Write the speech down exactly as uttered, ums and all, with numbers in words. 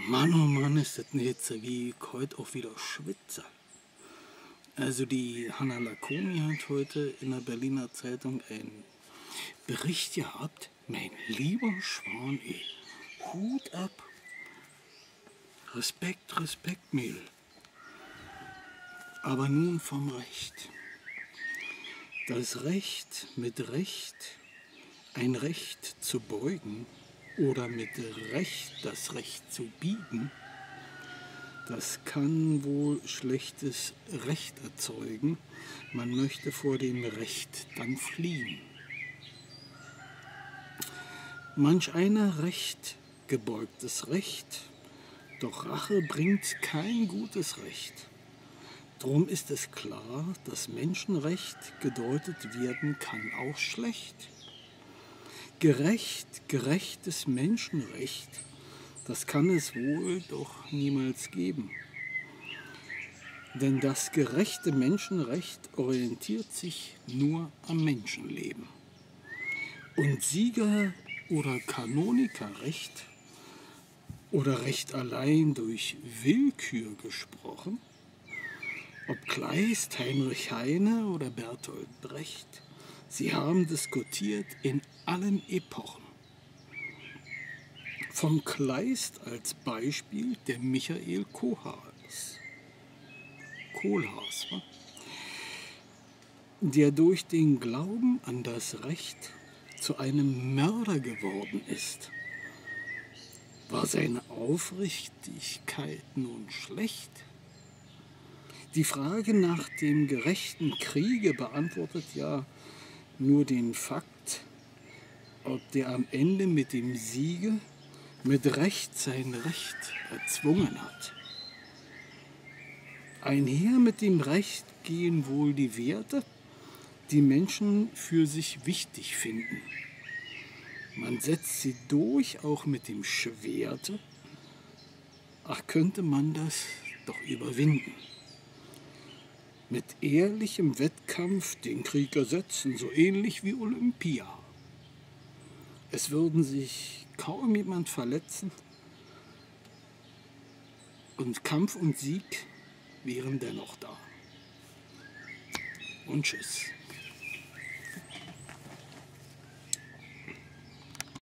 Mann, oh Mann, ist das eine Hitze, wie ich heute auch wieder schwitze. Also die Hanna Lacomi hat heute in der Berliner Zeitung einen Bericht gehabt. Mein lieber Schwan, ey, Hut ab. Respekt, Respekt, Mädel. Aber nun vom Recht. Das Recht mit Recht, ein Recht zu beugen oder mit Recht das Recht zu biegen, das kann wohl schlechtes Recht erzeugen. Man möchte vor dem Recht dann fliehen. Manch einer Recht gebeugtes Recht, doch Rache bringt kein gutes Recht. Drum ist es klar, dass Menschenrecht gedeutet werden kann auch schlecht. Gerecht, gerechtes Menschenrecht, das kann es wohl doch niemals geben. Denn das gerechte Menschenrecht orientiert sich nur am Menschenleben. Und Sieger- oder Kanonikerrecht oder Recht allein durch Willkür gesprochen, ob Kleist, Heinrich Heine oder Bertolt Brecht, sie haben diskutiert in allen Epochen. Vom Kleist als Beispiel der Michael Kohlhaas, Kohlhaas, wa? Der durch den Glauben an das Recht zu einem Mörder geworden ist. War seine Aufrichtigkeit nun schlecht? Die Frage nach dem gerechten Kriege beantwortet ja nur den Fakt, ob der am Ende mit dem Siege mit Recht sein Recht erzwungen hat. Einher mit dem Recht gehen wohl die Werte, die Menschen für sich wichtig finden. Man setzt sie durch, auch mit dem Schwerte. Ach, könnte man das doch überwinden. Mit ehrlichem Wettkampf den Krieg ersetzen, so ähnlich wie Olympia. Es würden sich kaum jemand verletzen und Kampf und Sieg wären dennoch da. Und tschüss.